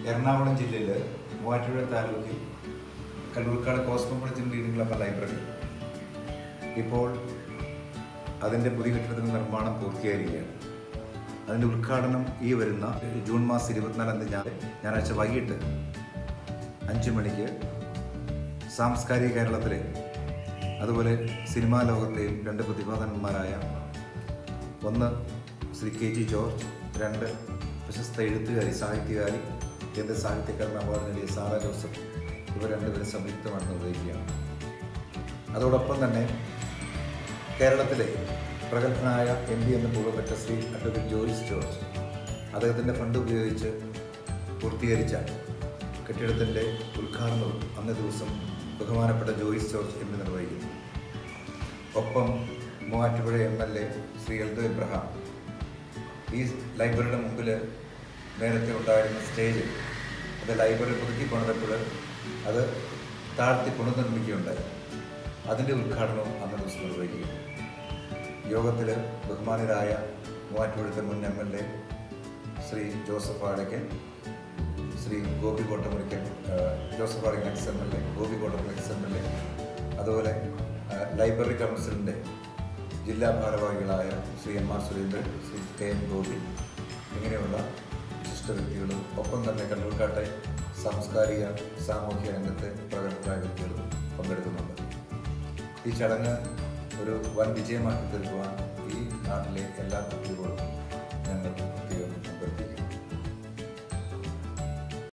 എറണാകുളം ജില്ലയിൽ മൂവാറ്റുപുഴ താലൂക്കിൽ Kalloorkad cosmopolitan reading club library ഇപ്പോൾ അതിൻ്റെ പുതിയ കെട്ടിടത്തിൻ്റെ നിർമ്മാണം പൂർത്തിയായിരിക്കുകയാണ്. അതിൻ്റെ ഉദ്ഘാടനം ഈ വരുന്ന ജൂൺ മാസം 24 ഞായറാഴ്ച വൈകിട്ട് 5 മണിക്ക് സാംസ്കാരിക കേരളത്തിലെ അതുപോലെ സിനിമാ ലോകത്തെയും 2 പ്രതിഭാധനന്മാരായ ഒന്ന് ശ്രീ KG ജോർജ്, 2 പ്രശസ്ത എഴുത്തുകാരി സാഹിത്യകാരി കേന്ദ്ര സാഹിത്യ അക്കാദമി അവാർഡ് നേടിയ സാറ ജോസഫ്, ഇവർ 2 പേരും സംയുക്തമായി നിർവഹിക്കുകയാണ്. അതോടൊപ്പം തന്നെ കേരളത്തിലെ പ്രഗത്ഭനായ MP എന്ന് പൂർവ്വപ്പെട്ട ശ്രീ അഡ്വക്കേറ്റ് ജോയിസ് ജോർജ് അദ്ദേഹത്തിൻ്റെ ഫണ്ട് ഉപയോഗിച്ച് പൂർത്തീകരിച്ച കെട്ടിടത്തിൻ്റെ ഉദ്ഘാടനവും അന്നേ ദിവസം ബഹുമാനപ്പെട്ട ജോയിസ് ജോർജ് MP നിർവഹിക്കുന്നു. ഒപ്പം മൂവാറ്റുപുഴ MLA ശ്രീ എൽദോ എബ്രഹാം ഈ ലൈബ്രറിയുടെ മുമ്പിൽ നേരത്തെ ഉണ്ടായിരുന്ന സ്റ്റേജ് അത് ലൈബ്രറി പുതുക്കി കൊണ്ടപ്പോൾ അത് താഴ്ത്തി പുനർനിർമ്മിക്കുകയുണ്ടായി. അതിൻ്റെ ഉദ്ഘാടനവും അന്നേ ദിവസം നിർവഹിക്കുന്നു. യോഗത്തിൽ ബഹുമാനരായ മൂവാറ്റുപുഴത്തെ മുൻ MLA Shri Joseph Vadakkan, Shri Gopi Kottamurikkal, Joseph Vadakkan ex-MLA, Gopi Kottamurikkal ex-MLA, അതുപോലെ ലൈബ്രറി കൗൺസിലിൻ്റെ ജില്ലാ ഭാരവാഹികളായ ശ്രീ MR സുരേന്ദ്രൻ, ശ്രീ KM ഗോപി, ഇങ്ങനെയുള്ള വിശിഷ്ട വ്യക്തികളും ഒപ്പം തന്നെ കല്ലൂർക്കാട്ടെ സാംസ്കാരിക സാമൂഹ്യ രംഗത്തെ പ്രഗത്ഭരായ വ്യക്തികളും പങ്കെടുക്കുന്നുണ്ട്. ഈ ചടങ്ങ് ഒരു വൻ വിജയമാക്കി തീർക്കുവാൻ ഈ നാട്ടിലെ എല്ലാ കുട്ടികളും